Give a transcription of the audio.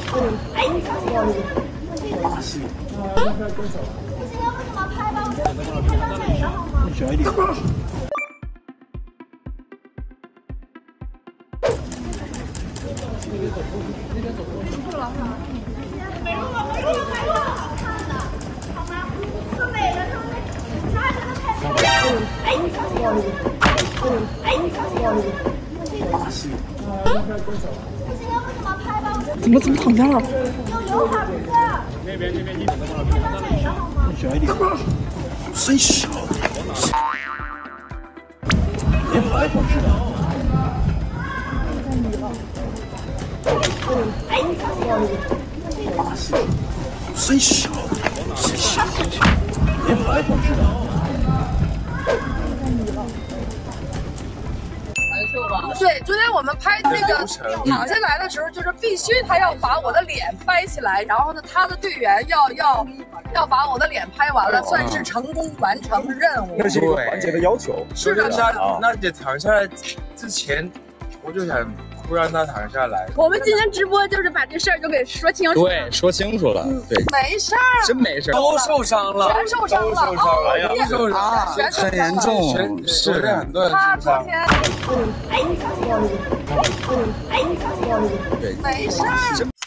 大戏。 不行，要不怎么拍吧？我拍张美的好吗？ 你小一点。 没录了，好看的，好吗？特美的，特美，啥真的太美了！哎， 大戏。 不行，要不怎么拍吧？ 怎么躺下了？ 有好不是？那边，你拍张美的好吗？ 你小一点。真小。连拍都知道。 大戏，真小，真小，连拍都知道。 对，昨天我们拍那个躺下来的时候，就是必须他要把我的脸拍起来，然后呢，他的队员要把我的脸拍完了，算是成功完成任务。 那是一个环节的要求。 是的， 那你躺下来之前，我就想不让他躺下来。 我们今天直播就是把这事儿就给说清楚。 对，说清楚了。对， 没事儿， 真没事， 都受伤了， 全受伤了， 都受伤了， 很严重， 是很多人受伤。 对，没事儿。